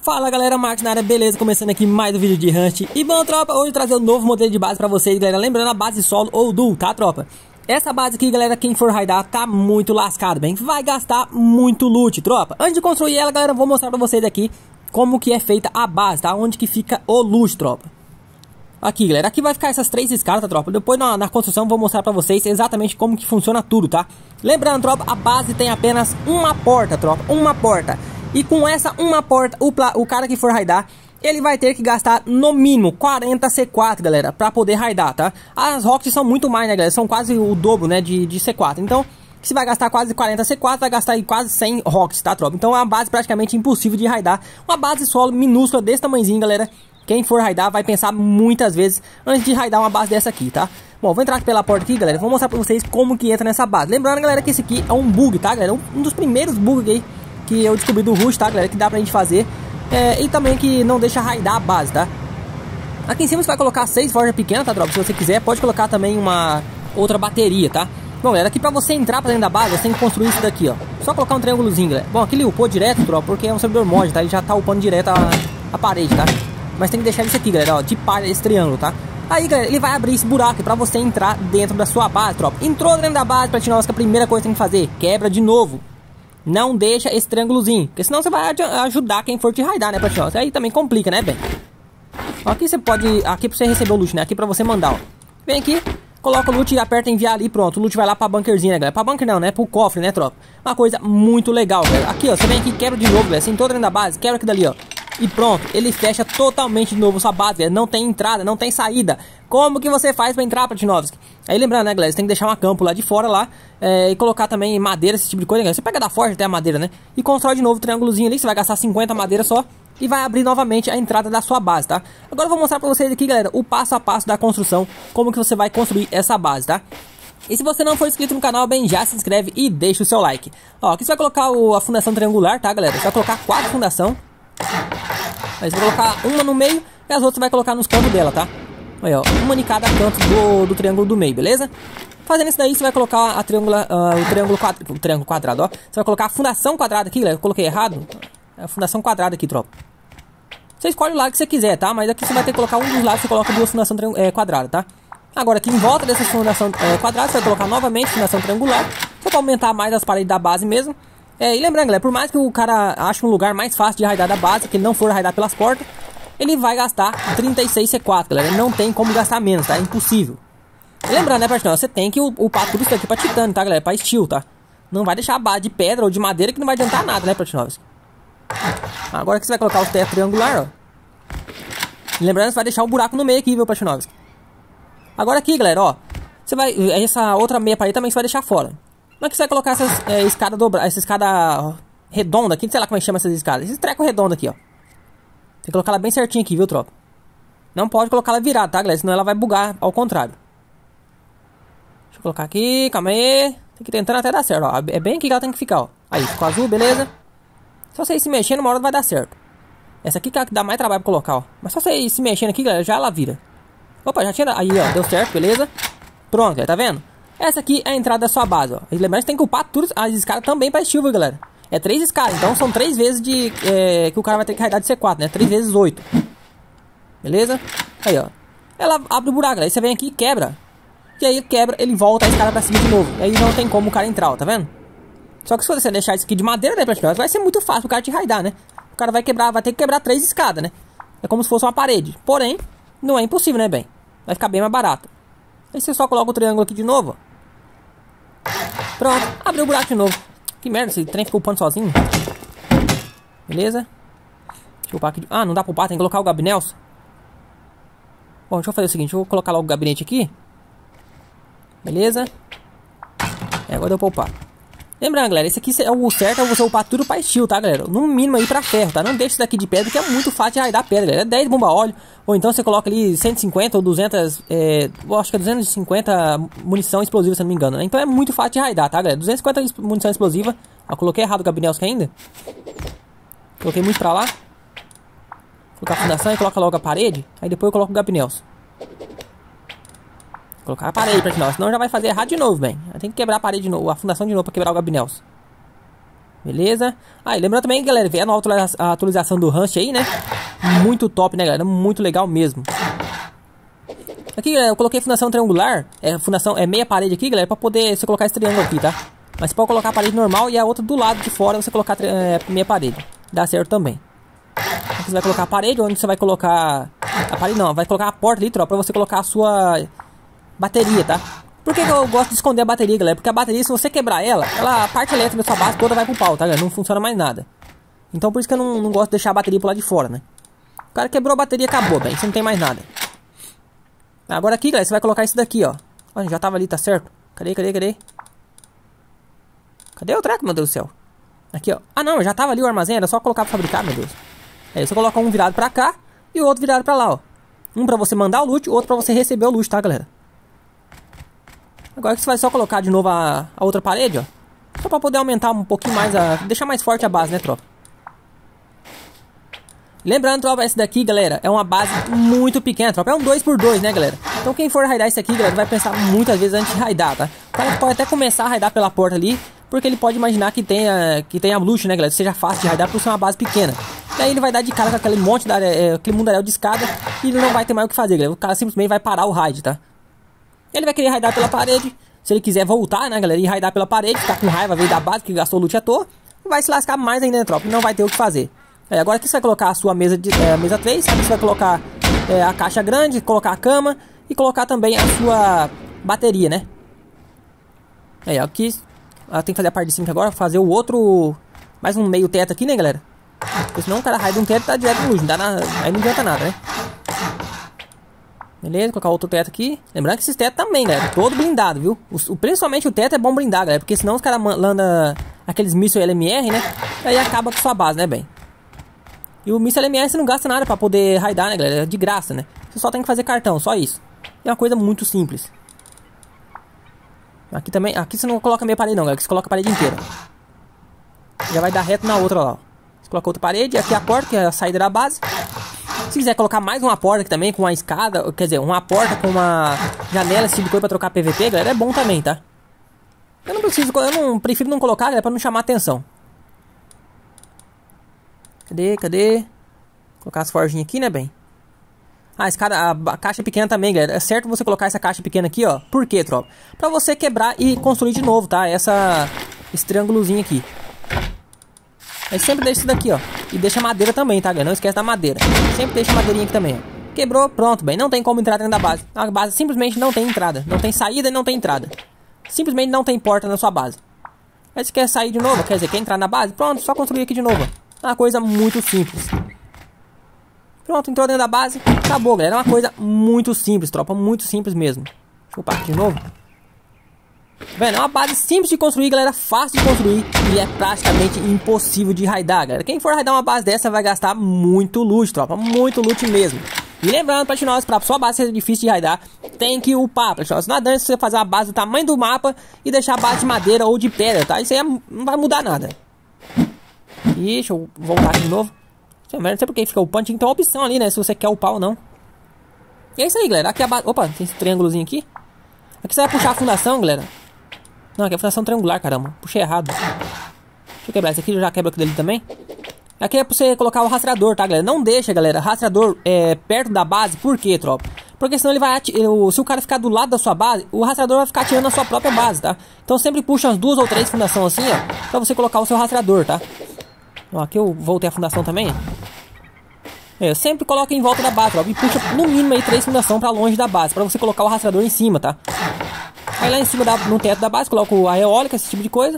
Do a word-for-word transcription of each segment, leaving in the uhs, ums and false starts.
Fala galera, Marcos na área, beleza? Começando aqui mais um vídeo de Rust. E bom tropa, hoje trazer um novo modelo de base pra vocês, galera. Lembrando a base solo ou duo, tá tropa? Essa base aqui, galera, quem for raidar tá muito lascado, bem. Vai gastar muito loot, tropa. Antes de construir ela, galera, eu vou mostrar pra vocês aqui como que é feita a base, tá? Onde que fica o loot, tropa. Aqui, galera, aqui vai ficar essas três escadas, tá, tropa? Depois na, na construção eu vou mostrar pra vocês exatamente como que funciona tudo, tá? Lembrando, tropa, a base tem apenas uma porta, tropa, uma porta. E com essa uma porta, o, o cara que for raidar, ele vai ter que gastar no mínimo quarenta C quatro, galera, pra poder raidar, tá? As rockets são muito mais, né, galera? São quase o dobro, né, de, de C quatro. Então, se vai gastar quase quarenta C quatro, vai gastar aí quase cem rockets, tá, tropa? Então é uma base praticamente impossível de raidar. Uma base solo minúscula desse tamanhozinho, galera. Quem for raidar vai pensar muitas vezes antes de raidar uma base dessa aqui, tá? Bom, vou entrar pela porta aqui, galera. Vou mostrar pra vocês como que entra nessa base. Lembrando, galera, que esse aqui é um bug, tá, galera? Um dos primeiros bugs aí que eu descobri do Rust, tá, galera? Que dá pra gente fazer. É, e também que não deixa raidar a base, tá? Aqui em cima você vai colocar seis forjas pequenas, tá, tropa? Se você quiser, pode colocar também uma outra bateria, tá? Bom, galera, aqui pra você entrar pra dentro da base, você tem que construir isso daqui, ó. Só colocar um triângulozinho, galera. Bom, aqui ele upou direto, tropa, porque é um servidor mod, tá? Ele já tá upando direto a, a parede, tá? Mas tem que deixar isso aqui, galera, ó, de par esse triângulo, tá? Aí, galera, ele vai abrir esse buraco pra você entrar dentro da sua base, tropa. Entrou dentro da base, Platinosa, que a primeira coisa que tem que fazer, quebra de novo. Não deixa esse triângulozinho, porque senão você vai ajudar quem for te raidar, né, Platinosa? Aí também complica, né, bem? Aqui você pode, aqui pra você receber o loot, né? Aqui pra você mandar, ó. Vem aqui, coloca o loot e aperta enviar ali, pronto. O loot vai lá pra bunkerzinha, né, galera? Pra bunker não, né? Pro cofre, né, tropa? Uma coisa muito legal, galera. Aqui, ó, você vem aqui, quebra de novo, galera. Você entrou dentro da base, quebra aqui dali, ó. E pronto, ele fecha totalmente de novo sua base, galera. Não tem entrada, não tem saída. Como que você faz pra entrar, Platinovski? Aí lembrando, né, galera, você tem que deixar uma campo lá de fora lá é, e colocar também madeira, esse tipo de coisa, galera. Você pega da forja até a madeira, né? E constrói de novo o triângulozinho ali, você vai gastar cinquenta madeiras só. E vai abrir novamente a entrada da sua base, tá? Agora eu vou mostrar pra vocês aqui, galera, o passo a passo da construção. Como que você vai construir essa base, tá? E se você não for inscrito no canal, bem, já se inscreve e deixa o seu like. Ó, aqui você vai colocar o, a fundação triangular, tá, galera? Você vai colocar quatro fundação. Aí você vai colocar uma no meio e as outras você vai colocar nos cantos dela, tá? Aí, ó, uma em cada canto do, do triângulo do meio, beleza? Fazendo isso daí, você vai colocar a triangula, uh, o, triângulo quadra, o triângulo quadrado, ó. Você vai colocar a fundação quadrada aqui, galera. Eu coloquei errado. É a fundação quadrada aqui, tropa. Você escolhe o lado que você quiser, tá? Mas aqui você vai ter que colocar um dos lados, você coloca duas fundação é, quadrada, tá? Agora aqui em volta dessa fundação é, quadrada, você vai colocar novamente fundação triangular. Só pra aumentar mais as paredes da base mesmo. É, e lembrando, galera, por mais que o cara ache um lugar mais fácil de raidar da base, que ele não for raidar pelas portas, ele vai gastar trinta e seis C quatro, galera. Não tem como gastar menos, tá? É impossível. E lembrando, né, Platinosa, você tem que upar tudo isso aqui pra titânio, tá, galera? Pra steel, tá? Não vai deixar a base de pedra ou de madeira que não vai adiantar nada, né, Platinosa? Agora que você vai colocar o teto triangular, ó. E lembrando, você vai deixar o buraco no meio aqui, viu, Platinosa? Agora aqui, galera, ó. Você vai... Essa outra meia parede também você vai deixar fora. Como é que você vai colocar essas é, escada dobra, essa escada redonda aqui? Não sei lá como é que chama essas escadas. Esse treco redondo aqui, ó. Tem que colocar ela bem certinho aqui, viu, tropa? Não pode colocar ela virada, tá, galera? Senão ela vai bugar ao contrário. Deixa eu colocar aqui, calma aí. Tem que ir tentando até dar certo, ó. É bem aqui que ela tem que ficar, ó. Aí, ficou azul, beleza. Só você ir se mexendo, uma hora vai dar certo. Essa aqui que é a que dá mais trabalho pra colocar, ó. Mas só você ir se mexendo aqui, galera, já ela vira. Opa, já tinha... Aí, ó, deu certo, beleza. Pronto, galera, tá vendo? Essa aqui é a entrada da sua base, ó. E lembrando que tem que upar tudo, as escadas também pra steel, galera. É três escadas, então são três vezes de... É, que o cara vai ter que carregar de C quatro, né? três vezes oito. Beleza? Aí, ó. Ela abre o buraco, aí você vem aqui e quebra. E aí quebra, ele volta a escada pra cima de novo. E aí não tem como o cara entrar, ó, tá vendo? Só que se você deixar isso aqui de madeira, né, praticamente, vai ser muito fácil o cara te raidar, né? O cara vai quebrar, vai ter que quebrar três escadas, né? É como se fosse uma parede. Porém, não é impossível, né, bem? Vai ficar bem mais barato. Aí você só coloca o triângulo aqui de novo, ó. Pronto, abriu o buraco de novo. Que merda, esse trem ficou upando sozinho. Beleza? Deixa eu upar aqui. Ah, não dá pra upar, tem que colocar o gabinete. Bom, deixa eu fazer o seguinte, eu vou colocar logo o gabinete aqui. Beleza? É, agora deu pra upar. Lembrando, galera, esse aqui é o certo, é você upar tudo pra steel, tá, galera? No mínimo aí pra ferro, tá? Não deixa isso daqui de pedra, que é muito fácil de raidar pedra, galera. É dez bomba óleo, ou então você coloca ali cento e cinquenta ou duzentas, é, eu acho que é duzentos e cinquenta munição explosiva, se não me engano, né? Então é muito fácil de raidar, tá, galera? duzentos e cinquenta munição explosiva. Ó, coloquei errado o gabinete ainda. Coloquei muito pra lá. Colocar a fundação e coloca logo a parede. Aí depois eu coloco o gabinete. Colocar a parede pra final, senão já vai fazer errado de novo, bem. Tem que quebrar a parede de novo, a fundação de novo pra quebrar o gabinete. Beleza? Ah, e lembrando também, galera, veio a nova atualização do Rust aí, né? Muito top, né, galera? Muito legal mesmo. Aqui, galera, eu coloquei fundação triangular. É, fundação, é meia parede aqui, galera, pra poder você colocar esse triângulo aqui, tá? Mas você pode colocar a parede normal e a outra do lado de fora você colocar é, meia parede. Dá certo também. Aqui você vai colocar a parede, onde você vai colocar... A parede não, vai colocar a porta ali, tropa, pra você colocar a sua bateria, tá? Por que, que eu gosto de esconder a bateria, galera? Porque a bateria, se você quebrar ela, ela a parte elétrica da sua base toda vai pro pau, tá, galera? Não funciona mais nada. Então por isso que eu não, não gosto de deixar a bateria pro lado de fora, né? O cara quebrou a bateria, acabou, bem. Você não tem mais nada. Agora aqui, galera, você vai colocar isso daqui, ó. Olha, já tava ali, tá certo? Cadê, cadê, cadê? Cadê o treco, meu Deus do céu? Aqui, ó. Ah, não, já tava ali o armazém, era só colocar pra fabricar, meu Deus. Aí você coloca um virado pra cá e o outro virado pra lá, ó. Um pra você mandar o loot, o outro pra você receber o loot, tá, galera? Agora que você vai só colocar de novo a, a outra parede, ó. Só pra poder aumentar um pouquinho mais a... Deixar mais forte a base, né, tropa? Lembrando, tropa, esse daqui, galera, é uma base muito pequena, tropa. É um dois por dois, né, galera? Então quem for raidar isso aqui, galera, vai pensar muitas vezes antes de raidar, tá? O cara pode até começar a raidar pela porta ali, porque ele pode imaginar que tenha, que tenha loot, né, galera? Seja fácil de raidar por ser uma base pequena. Daí ele vai dar de cara com aquele monte, da, é, aquele mundaréu de escada, e ele não vai ter mais o que fazer, galera. O cara simplesmente vai parar o raid, tá? Ele vai querer raidar pela parede. Se ele quiser voltar, né, galera, e raidar pela parede, ficar com raiva, veio da base, que gastou loot à toa, vai se lascar mais ainda, né, tropa? Não vai ter o que fazer. É, agora aqui você vai colocar a sua mesa de é, mesa três, aqui você vai colocar é, a caixa grande, colocar a cama e colocar também a sua bateria, né? Aí, aqui ela tem que fazer a parte de cima agora, fazer o outro, mais um meio teto aqui, né, galera? Porque senão o cara raida um teto e tá direto no luz, não dá nada, aí não adianta nada, né? Beleza, colocar outro teto aqui. Lembrando que esses tetos também, galera, todo blindado, viu? O, o, principalmente o teto é bom blindar, galera, porque senão os caras mandam aqueles mísseis L M R, né? Aí acaba com sua base, né, bem? E o míssil L M R você não gasta nada pra poder raidar, né, galera? É de graça, né? Você só tem que fazer cartão, só isso. É uma coisa muito simples. Aqui também, aqui você não coloca meia parede não, galera. Você coloca a parede inteira. Já vai dar reto na outra lá, ó. Você coloca outra parede, aqui a porta, que é a saída da base. Se quiser colocar mais uma porta aqui também, com uma escada, quer dizer, uma porta com uma janela, esse tipo de coisa pra trocar P V P, galera, é bom também, tá? Eu não preciso, eu não prefiro não colocar, galera, pra não chamar atenção. Cadê, cadê? Colocar as forjinhas aqui, né, bem? Ah, esse cara, a, a caixa pequena também, galera. É certo você colocar essa caixa pequena aqui, ó. Por quê, tropa? Pra você quebrar e construir de novo, tá? Essa, esse triângulozinho aqui. Aí sempre deixa isso daqui, ó. E deixa madeira também, tá, galera? Não esquece da madeira. Sempre deixa madeirinha aqui também, ó. Quebrou, pronto, bem. Não tem como entrar dentro da base. A base simplesmente não tem entrada. Não tem saída e não tem entrada. Simplesmente não tem porta na sua base. Aí você quer sair de novo, quer dizer, quer entrar na base? Pronto, só construir aqui de novo, ó. É uma coisa muito simples. Pronto, entrou dentro da base. Acabou, galera. É uma coisa muito simples, tropa. Muito simples mesmo. Deixa eu upar aqui de novo. Vendo, é uma base simples de construir, galera. Fácil de construir. E é praticamente impossível de raidar, galera. Quem for raidar uma base dessa vai gastar muito loot, tropa. Muito loot mesmo. E lembrando, Platinós, pra sua base ser difícil de raidar, tem que upar, Platinós. Não adianta você fazer uma base do tamanho do mapa e deixar a base de madeira ou de pedra, tá? Isso aí é, não vai mudar nada. Ih, deixa eu voltar aqui de novo. Não sei porque fica upando, tinha que ter uma opção ali, né? Se você quer upar ou não. E é isso aí, galera. Aqui a base... Opa, tem esse triângulozinho aqui. Aqui você vai puxar a fundação, galera. Não, aqui é a fundação triangular, caramba. Puxei errado. Deixa eu quebrar esse aqui, eu já quebro aquele ali também. Aqui é pra você colocar o rastreador, tá, galera? Não deixa, galera, rastreador é, perto da base. Por quê, tropa? Porque senão ele vai atirar... Se o cara ficar do lado da sua base, o rastreador vai ficar atirando na sua própria base, tá? Então sempre puxa umas duas ou três fundações assim, ó. Pra você colocar o seu rastreador, tá? Ó, aqui eu voltei a fundação também. É, sempre coloca em volta da base, ó, e puxa no mínimo aí três fundações pra longe da base, pra você colocar o rastreador em cima, tá? Aí lá em cima, da, no teto da base, coloca a eólica, esse tipo de coisa.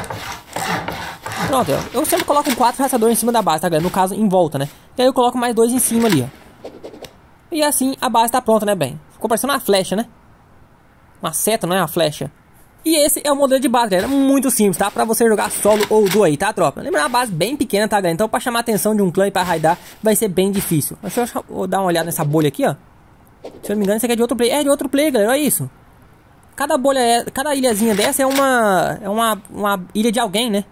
Pronto, ó. Eu sempre coloco quatro rastreadores em cima da base, tá, galera? No caso, em volta, né? E aí eu coloco mais dois em cima ali, ó. E assim a base tá pronta, né, bem? Ficou parecendo uma flecha, né? Uma seta, não é uma flecha. E esse é o modelo de base, galera. Muito simples, tá? Pra você jogar solo ou duo aí, tá, tropa? Lembra, uma base bem pequena, tá, galera? Então pra chamar a atenção de um clã e pra raidar vai ser bem difícil. Deixa eu, eu dar uma olhada nessa bolha aqui, ó. Se eu não me engano, isso aqui é de outro play. É de outro play, galera. Olha isso. Cada bolha, é, cada ilhazinha dessa é uma é uma, uma ilha de alguém, né?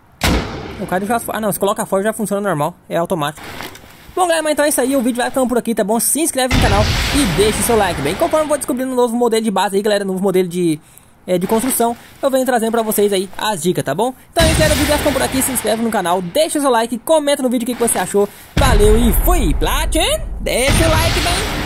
O cara já... Ah, não. Se coloca fora já funciona normal. É automático. Bom, galera, mas então é isso aí. O vídeo vai ficando por aqui, tá bom? Se inscreve no canal e deixa o seu like, bem? Conforme eu vou descobrindo um novo modelo de base aí, galera. Novo modelo de... é, de construção, eu venho trazendo pra vocês aí as dicas, tá bom? Então, galera, o vídeo ficam por aqui, se inscreve no canal, deixa o seu like, comenta no vídeo o que, que você achou. Valeu e fui! Platin, deixa o like, bem!